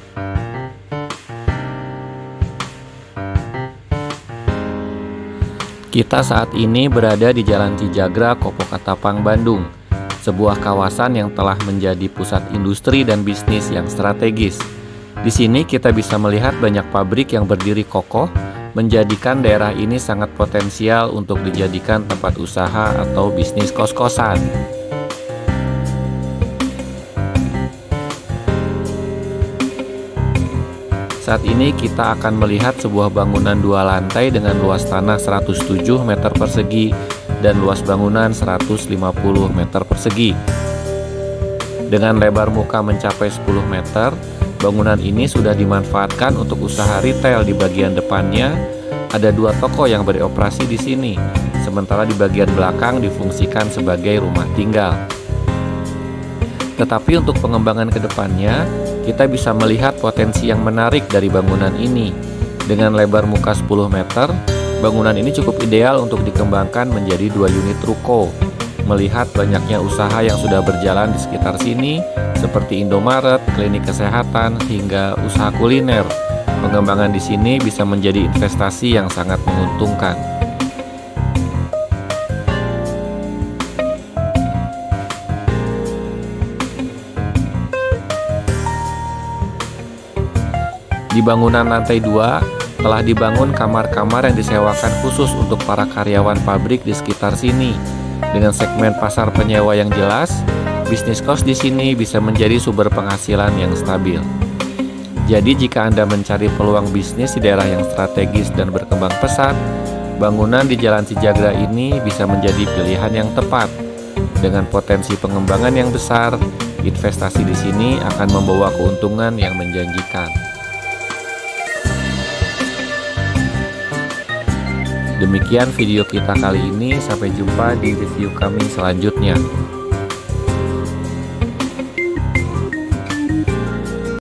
Kita saat ini berada di Jalan Cijagra, Kopo Katapang, Bandung, sebuah kawasan yang telah menjadi pusat industri dan bisnis yang strategis. Di sini kita bisa melihat banyak pabrik yang berdiri kokoh, menjadikan daerah ini sangat potensial untuk dijadikan tempat usaha atau bisnis kos-kosan. Saat ini kita akan melihat sebuah bangunan 2 lantai dengan luas tanah 107 meter persegi dan luas bangunan 150 meter persegi. Dengan lebar muka mencapai 10 meter, bangunan ini sudah dimanfaatkan untuk usaha retail. Di bagian depannya ada 2 toko yang beroperasi di sini, sementara di bagian belakang difungsikan sebagai rumah tinggal. Tetapi untuk pengembangan ke depannya, kita bisa melihat potensi yang menarik dari bangunan ini. Dengan lebar muka 10 meter, bangunan ini cukup ideal untuk dikembangkan menjadi 2 unit ruko. Melihat banyaknya usaha yang sudah berjalan di sekitar sini, seperti Indomaret, klinik kesehatan, hingga usaha kuliner, pengembangan di sini bisa menjadi investasi yang sangat menguntungkan. Di bangunan lantai 2 telah dibangun kamar-kamar yang disewakan khusus untuk para karyawan pabrik di sekitar sini. Dengan segmen pasar penyewa yang jelas, bisnis kos di sini bisa menjadi sumber penghasilan yang stabil. Jadi jika Anda mencari peluang bisnis di daerah yang strategis dan berkembang pesat, bangunan di Jalan Cijagra ini bisa menjadi pilihan yang tepat. Dengan potensi pengembangan yang besar, investasi di sini akan membawa keuntungan yang menjanjikan. Demikian video kita kali ini, sampai jumpa di review kami selanjutnya.